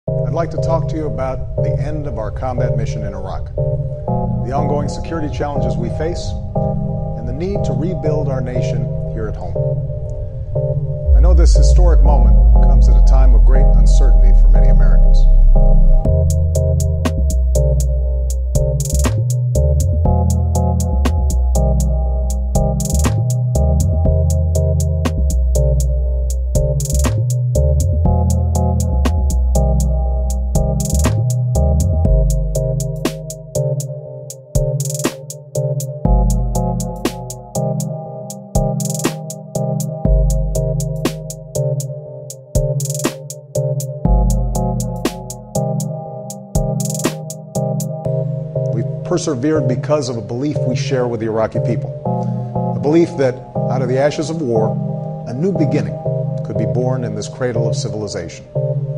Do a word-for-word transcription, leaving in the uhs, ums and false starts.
I'd like to talk to you about the end of our combat mission in Iraq, the ongoing security challenges we face, and the need to rebuild our nation here at home. I know this historic moment comes at a time of great uncertainty for many Americans. Persevered because of a belief we share with the Iraqi people. A belief that out of the ashes of war, a new beginning could be born in this cradle of civilization.